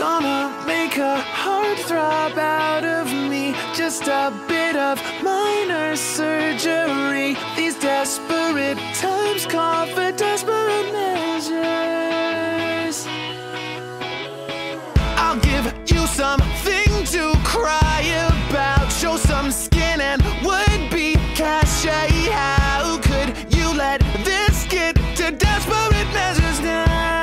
Gonna make a heart throb out of me. Just a bit of minor surgery. These desperate times call for desperate measures. I'll give you something to cry about. Show some skin and would-be cachet. How could you let this get to desperate measures now?